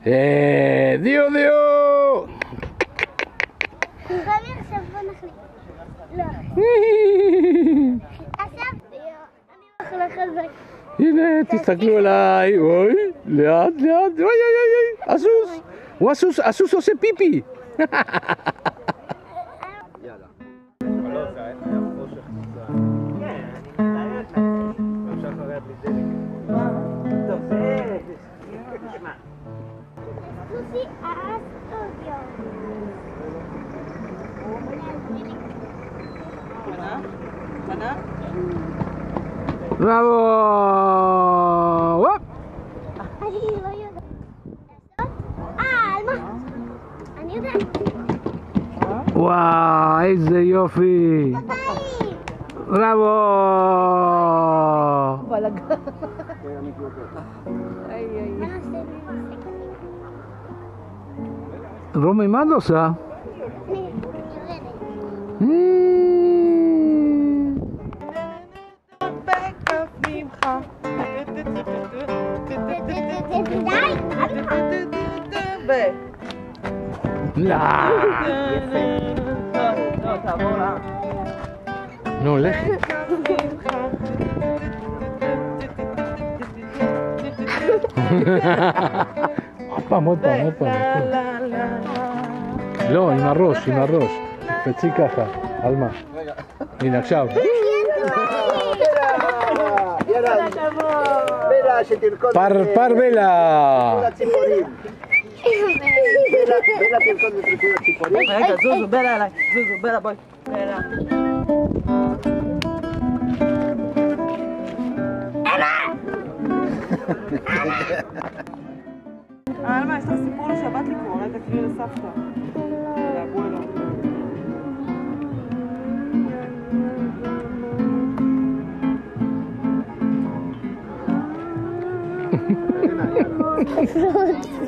דיו דיו! עכשיו בוא נחליט. לא. עכשיו אני הולך לחזק. הנה, תסתכלו עליי, אוי, לאט לאט, אוי אוי אוי, הסוס, הוא הסוס, הסוס עושה פיפי. יאללה. לא, זה היה חושך קצת. כן, אפשר אחרי הדלק. טוב, זה... תשמע. סוסי הסטודיו. מנה? בראבו! וופ! אני לא יודעת. על מה? אני יודעת. וואו, איזה יופי! בבית! בראבו! בלגן. מה נעשה? רומי, מה את עושה? אני יורדת. בכף ממך. די! לא! לא, תעבור לה. נו, לך. עוד פעם, עוד פעם, עוד פעם. לא, עם הראש, עם הראש. תצאי ככה, על מה? הנה, עכשיו. יאללה, בלה שתרקוד. פרפר בלה. הציפורים. בלה תרקוד ותרקוד הציפורים. רגע, זוזו, בלה אליי. זוזו, בלה, בואי. בלה. אלמה, יש לך סיפור לשבת לקרוא, אולי תקריא לסבתא. לאבואלה. יאללה.